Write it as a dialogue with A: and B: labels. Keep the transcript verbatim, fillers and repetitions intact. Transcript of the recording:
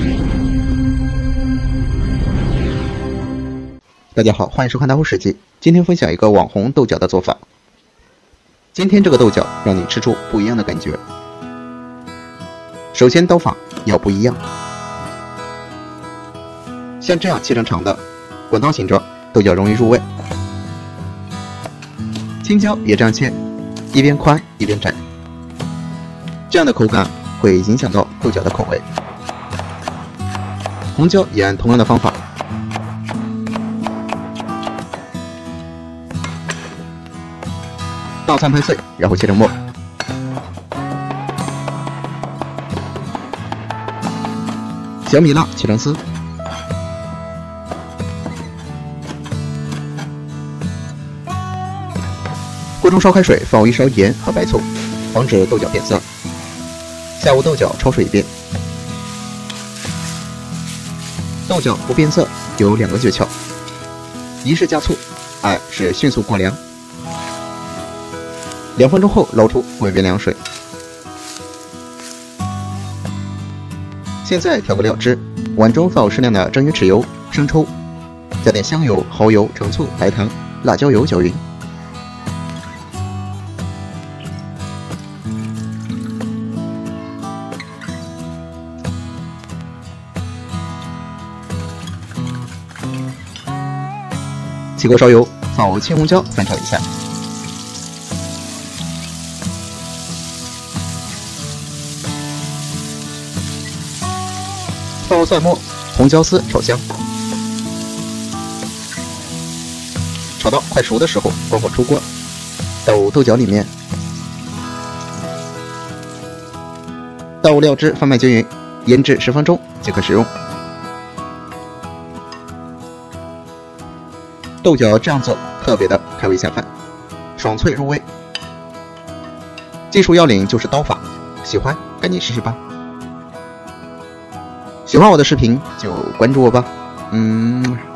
A: 大家好，欢迎收看大户史记。今天分享一个网红豆角的做法。今天这个豆角让你吃出不一样的感觉。首先刀法要不一样，像这样切成长的滚刀形状，豆角容易入味。青椒也这样切，一边宽一边窄，这样的口感会影响到豆角的口味。红椒也按同样的方法。倒餐拍碎，然后切成末。小米辣切成丝。锅中烧开水，放入一勺盐和白醋，防止豆角变色。下入豆角焯水一遍。豆角不变色有两个诀窍：一是加醋，二是迅速过凉。两分钟后捞出，煨变凉水。现在调个料汁，碗中放适量的蒸鱼豉油、生抽，加点香油、蚝油、橙醋、白糖、辣椒油搅匀。起锅烧油，放入青红椒翻炒一下。放入蒜末、红椒丝炒香，炒到快熟的时候关火出锅，倒入豆角里面，倒入料汁翻拌均匀，腌制十分钟即可食用。豆角这样做特别的开胃下饭，爽脆入味。技术要领就是刀法，喜欢赶紧试试吧。喜欢我的视频就关注我吧，嗯。